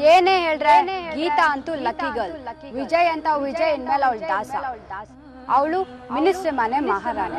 ಏನೇ ಹೇಳ್ರೆ ಗೀತಾ ಅಂತೂ lucky girl. Vijay ಅಂತ ವಿಜಯ್ ಇನ್ಮೇಲೆ ಅವಳು ದಾಸ. ಅವಳು ಮಿನಿಸ್ಟರ್ ಮನೆ ಮಹಾರಾಣಿ.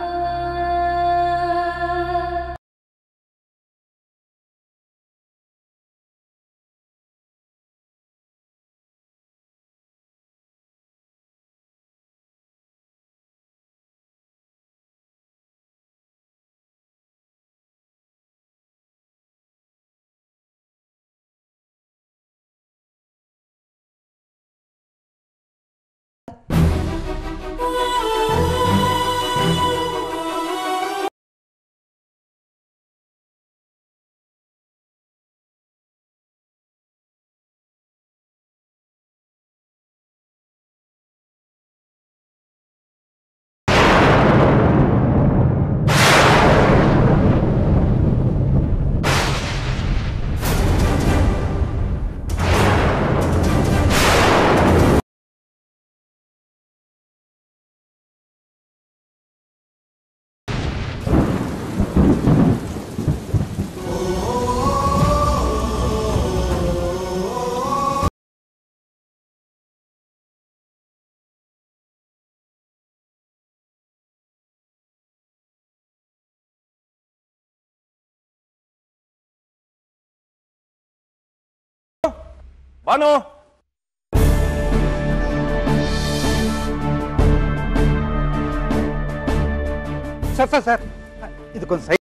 ಬಾನು ಸರ್ ಸರ್ ಸರ್ ಇದಕ್ಕೊಂದು ಸೈ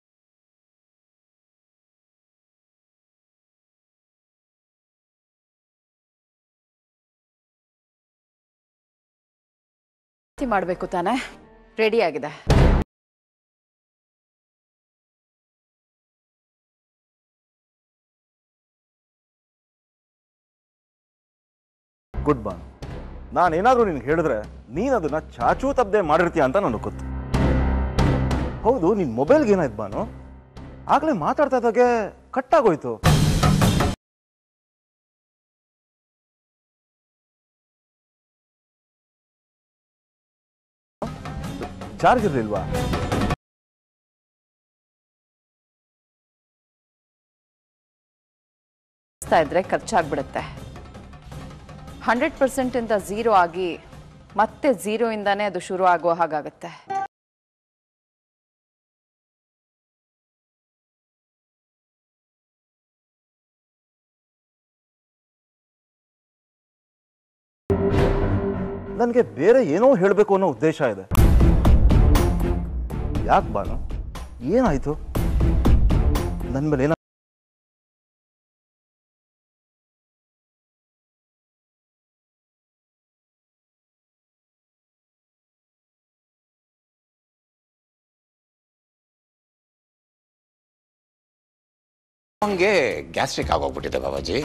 ಮಾಡಬೇಕು ತಾನೆ. ರೆಡಿ ಆಗಿದೆ. ಗುಡ್ ಬಾನ್. ನಾನೇನಾದ್ರೂ ನಿನ್ಗೆ ಹೇಳಿದ್ರೆ ನೀನು ಅದನ್ನ ಚಾಚೂ ತಪ್ಪದೆ ಮಾಡಿರ್ತೀಯ ಅಂತ ನನಗೆ ಗೊತ್ತು. ಹೌದು, ನಿನ್ ಮೊಬೈಲ್ಗೆ ಏನಾಯ್ತು ಬಾನು? ಆಗ್ಲೇ ಮಾತಾಡ್ತಾ ಇದ್ದಾಗೆ ಕಟ್ ಆಗೋಯ್ತು. ಚಾರ್ಜ್ ಇರ್ಲಿಲ್ವಾ? ಇದ್ರೆ ಖರ್ಚಾಗ್ಬಿಡುತ್ತೆ. 100% ಇಂದ 0 ಆಗಿ ಮತ್ತೆ 0 ಇಂದಾನೇ ಅದು ಶುರು ಆಗುವ ಹಾಗಾಗುತ್ತೆ. ನನಗೆ ಬೇರೆ ಏನೋ ಹೇಳಬೇಕು ಅನ್ನೋ ಉದ್ದೇಶ ಇದೆ. ಯಾಕೆ ಬಾನು, ಏನಾಯ್ತು? ನನ್ನ ಮೇಲೆ ಅವನಿಗೆ ಗ್ಯಾಸ್ಟ್ರಿಕ್ ಆಗೋಗ್ಬಿಟ್ಟಿದೆ ಬಾಬಾಜಿ.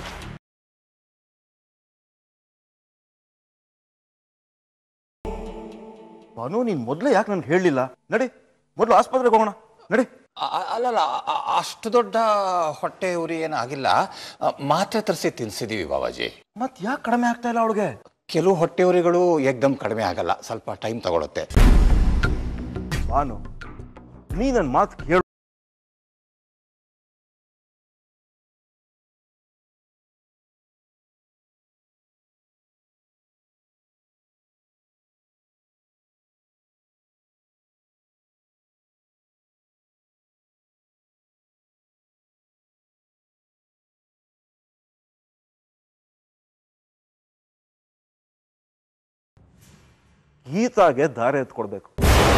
ಬಾನು, ನೀನ್ ಮೊದಲೇ ಯಾಕೆ ನನ್ಗೆ ಹೇಳಲಿಲ್ಲ? ನಡಿ, ಮೊದಲು ಆಸ್ಪತ್ರೆಗೆ ಹೋಗೋಣ, ನಡಿ. ಅಲ್ಲಲ್ಲ, ಅಷ್ಟು ದೊಡ್ಡ ಹೊಟ್ಟೆ ಉರಿ ಏನಾಗಿಲ್ಲ. ಮಾತ್ರೆ ತರಿಸಿ ತಿನ್ಸಿದೀವಿ ಬಾಬಾಜಿ. ಮತ್ ಯಾಕೆ ಕಡಿಮೆ ಆಗ್ತಾ ಇಲ್ಲ ಅವಳಿಗೆ? ಕೆಲವು ಹೊಟ್ಟೆ ಉರಿಗಳು ಏಕ್ದಮ್ ಕಡಿಮೆ ಆಗಲ್ಲ, ಸ್ವಲ್ಪ ಟೈಮ್ ತಗೊಳುತ್ತೆ. ಬಾನು, ನೀ ನನ್ನ ಮಾತು ಕೇಳು. ಗೀತಾಗೆ ದಾರಿ ಎತ್ಕೊಡ್ಬೇಕು.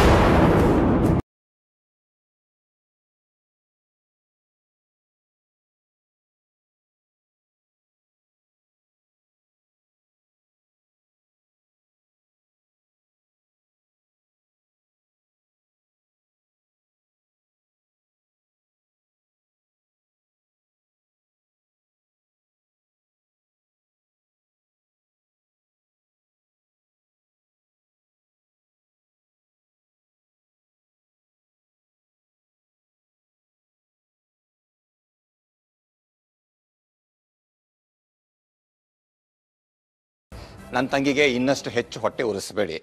ನನ್ನ ತಂಗಿಗೆ ಇನ್ನಷ್ಟು ಹೆಚ್ಚು ಹೊಟ್ಟೆ ಉರಿಸಬೇಡಿ.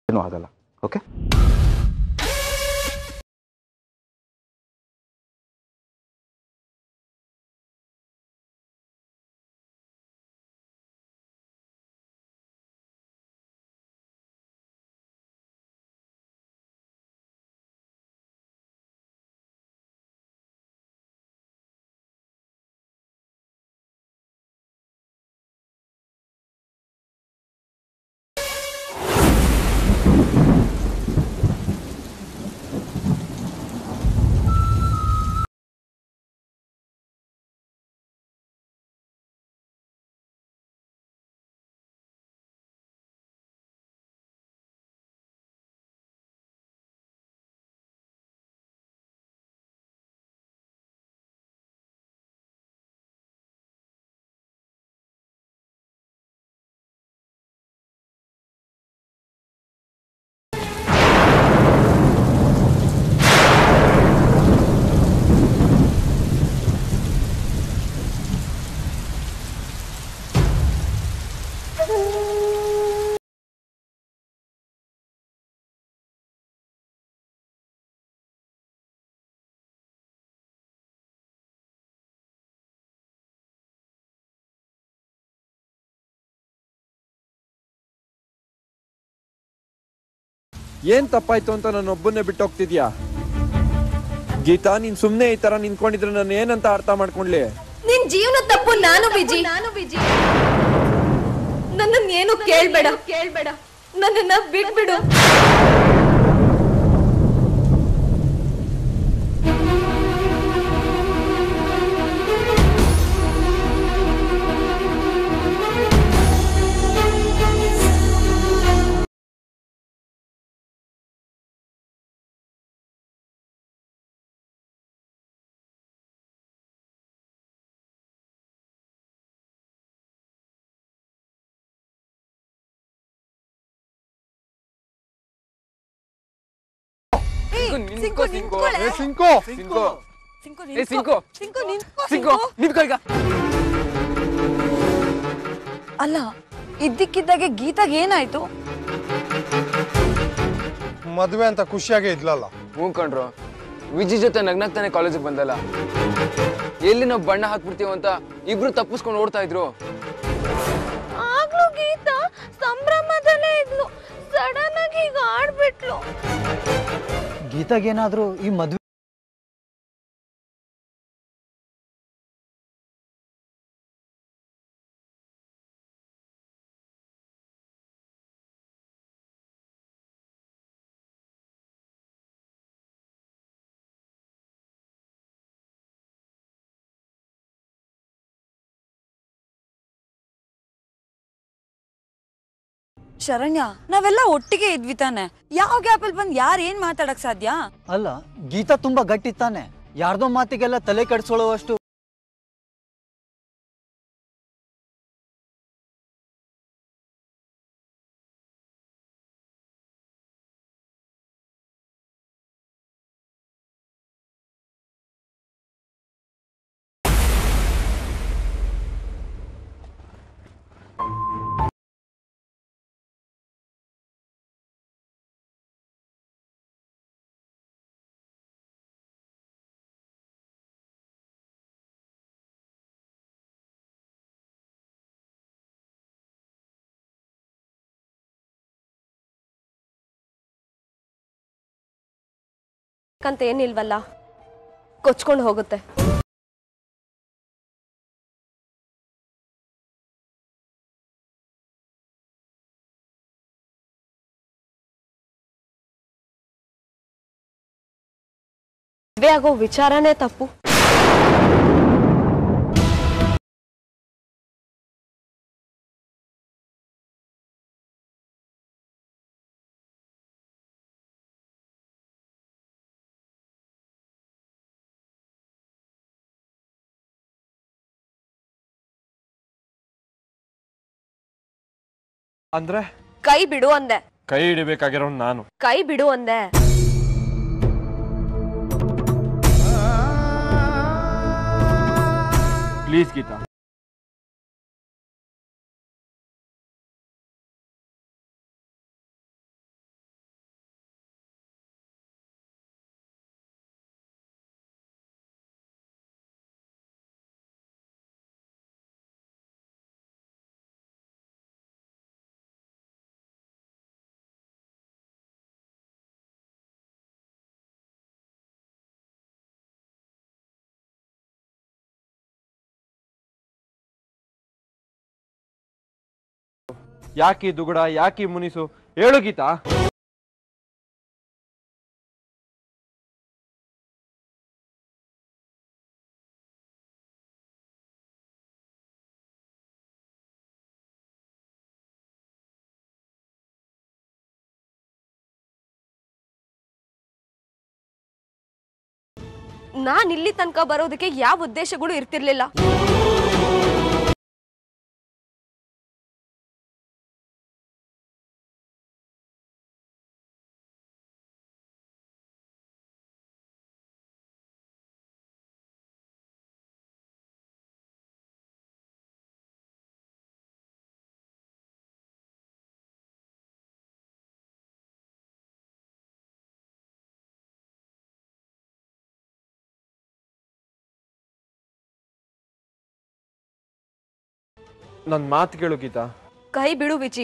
ಏನೂ ಆಗಲ್ಲ. ಓಕೆ? ಏನ್ ತಪ್ಪಾಯ್ತು ಅಂತ ನಾನು ಒಬ್ಬನ್ನೇ ಬಿಟ್ಟು ಹೋಗ್ತಿದ್ಯಾ? ಗೀತಾ, ನೀನ್ ಸುಮ್ನೆ ಈ ತರ ನಿಂತ್ಕೊಂಡಿದ್ರೆ ನಾನು ಏನಂತ ಅರ್ಥ ಮಾಡ್ಕೊಂಡ್ಲಿ? ನಿನ್ ಜೀವನ ತಪ್ಪು. ನಾನು ವಿಜಿ ನನ್ನನ್ನ ಏನು ಕೇಳ್ಬೇಡ. ನನ್ನನ್ನ ಬಿಟ್ಬಿಡು. ಅಲ್ಲ, ಇದ್ದಕ್ಕಿದ್ದಾಗೆ ಗೀತಾಗ ಏನಾಯ್ತು? ಮದುವೆ ಅಂತ ಖುಷಿಯಾಗೇ ಇದ್ಲಲ್ಲ. ಹ್ಞೂ ಕಣ್ರು, ವಿಜಿ ಜೊತೆ ನಗ್ನಗ್ತಾನೆ ಕಾಲೇಜಿಗೆ ಬಂದಲ್ಲ. ಎಲ್ಲಿ ನಾವು ಬಣ್ಣ ಹಾಕ್ಬಿಡ್ತೀವ ಅಂತ ಇಬ್ರು ತಪ್ಪಿಸ್ಕೊಂಡು ಓಡ್ತಾ ಇದ್ರು. ಆಗ್ಲೂ ಗೀತಾ ಸಂಭ್ರಮದಲ್ಲೇ ಇದ್ಲು. ಸಡನ್ ಆಗಿ ಈಗ ಆಡ್ಬಿಟ್ಲು. ಗೀತಾಗೇನಾದ್ರೂ ಈ ಮದ್ವೆ ಶರಣ್ಯ, ನಾವೆಲ್ಲ ಒಟ್ಟಿಗೆ ಇದ್ವಿ ತಾನೆ. ಯಾವ ಗ್ಯಾಪಲ್ಲಿ ಬಂದ್ ಯಾರು ಏನ್ ಮಾತಾಡಕ್ ಸಾಧ್ಯ? ಅಲ್ಲ, ಗೀತಾ ತುಂಬಾ ಗಟ್ಟಿ ತಾನೆ. ಯಾರ್ದೋ ಮಾತಿಗೆಲ್ಲ ತಲೆ ಕೆಡಿಸ್ಕೊಳ್ಳುವಷ್ಟು ಅಂತ ಏನಿಲ್ವಲ್ಲ, ಕೊಚ್ಕೊಂಡು ಹೋಗುತ್ತೆ. ಮದುವೆ ಆಗೋ ವಿಚಾರನೇ ತಪ್ಪು. ಅಂದ್ರೆ ಕೈ ಬಿಡು ಅಂದೆ. ಕೈ ಹಿಡಿಬೇಕಾಗಿರೋ ನಾನು. ಕೈ ಬಿಡು ಅಂದೆ. ಪ್ಲೀಸ್ ಗೀತಾ, ಯಾಕಿ ದುಗುಡ ಯಾಕಿ ಮುನಿಸು ಹೇಳು ಗೀತಾ. ನಾನ್ ಇಲ್ಲಿ ತನಕ ಬರೋದಕ್ಕೆ ಯಾವ ಉದ್ದೇಶಗಳು ಇರ್ತಿರ್ಲಿಲ್ಲ. ನನ್ ಮಾತು ಕೇಳು ಗೀತಾ. ಕೈ ಬಿಡು ವಿಜಿ.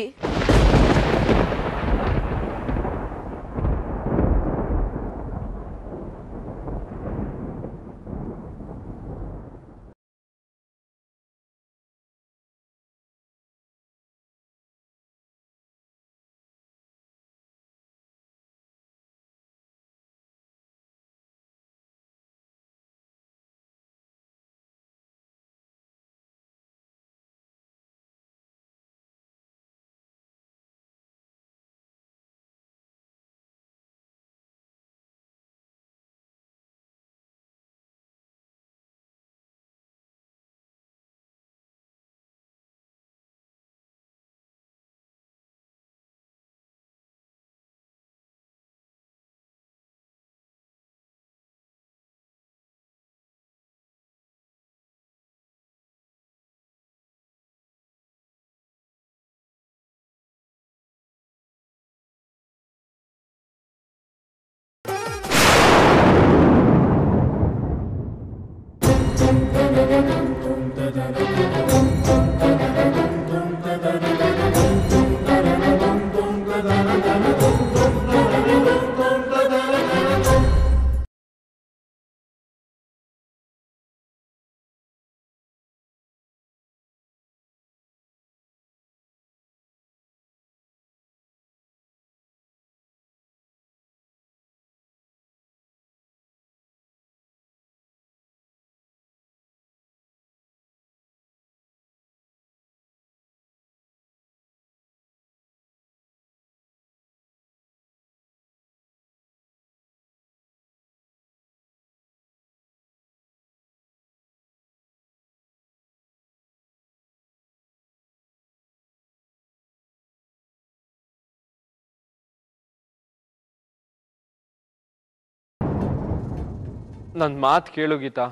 ನನ್ ಮಾತು ಕೇಳು ಗೀತಾ.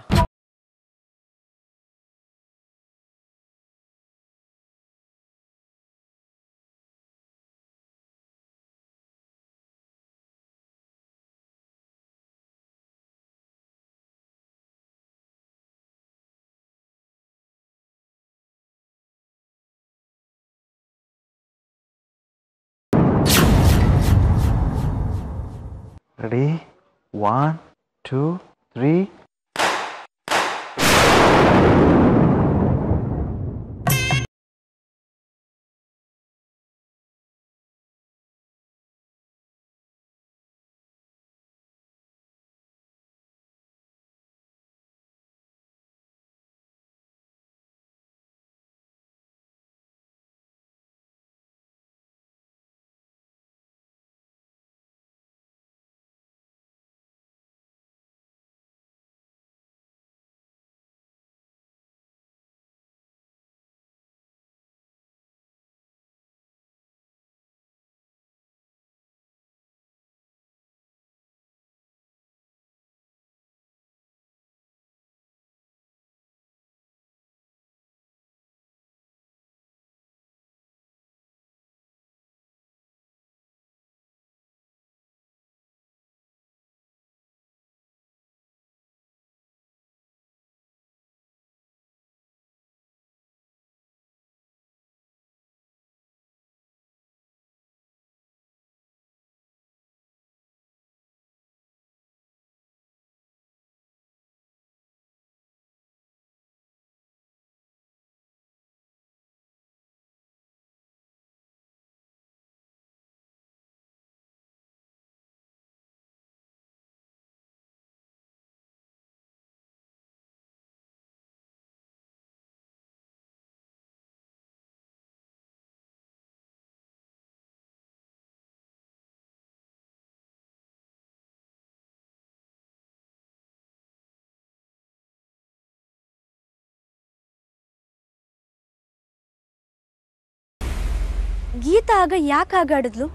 ರೆಡಿ 1 2 3 ಗೀತಾ ಆಗ ಯಾಕೆ ಆಗಾಡಿದ್ಲು?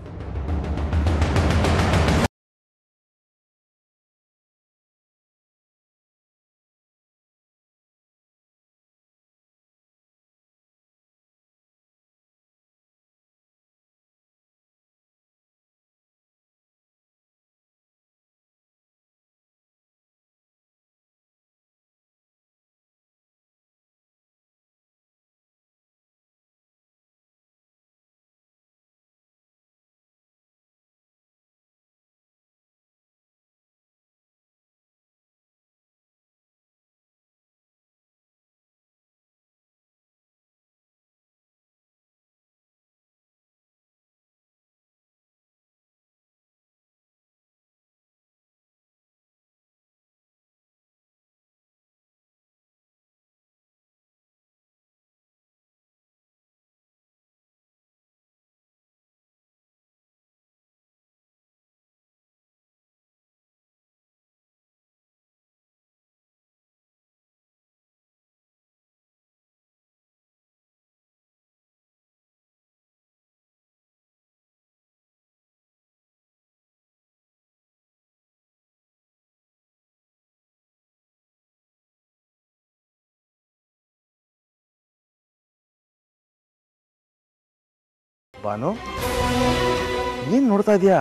ಬಾನು, ಏನ್ ನೋಡ್ತಾ ಇದೀಯಾ?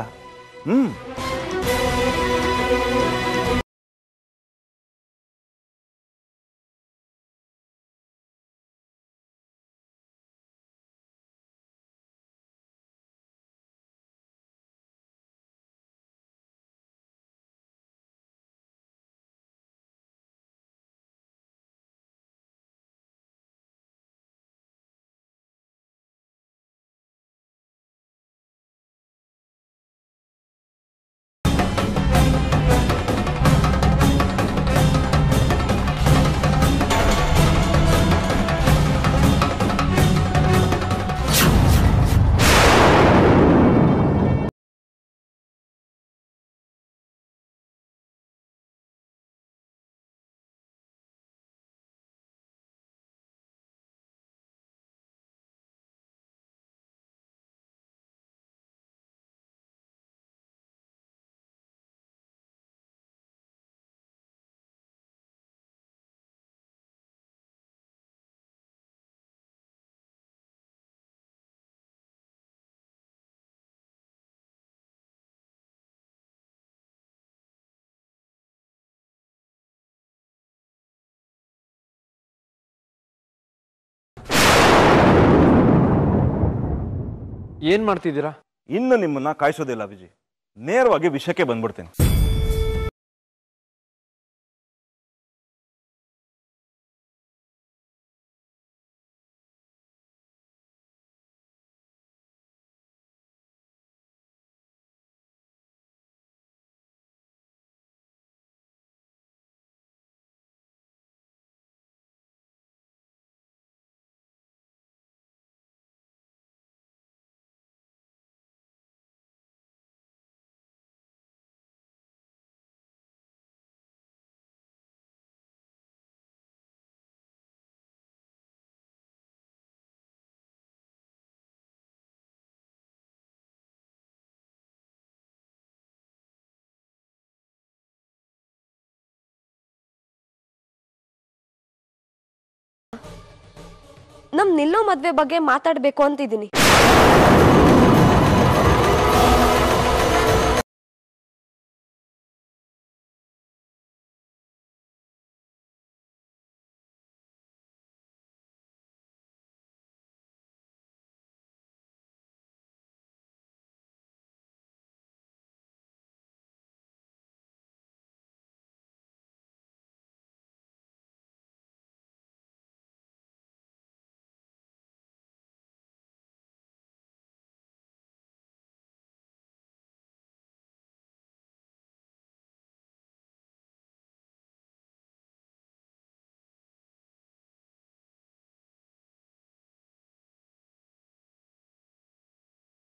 ಏನ್ ಮಾಡ್ತಿದ್ದೀರಾ? ಇನ್ನು ನಿಮ್ಮನ್ನ ಕಾಯಿಸೋದಿಲ್ಲ ವಿಜಯ್, ನೇರವಾಗಿ ವಿಷಯಕ್ಕೆ ಬಂದ್ಬಿಡ್ತೇನೆ. ನಮ್ ನಿಲ್ಲೋ ಮದ್ವೆ ಬಗ್ಗೆ ಮಾತಾಡ್ಬೇಕು ಅಂತಿದ್ದೀನಿ.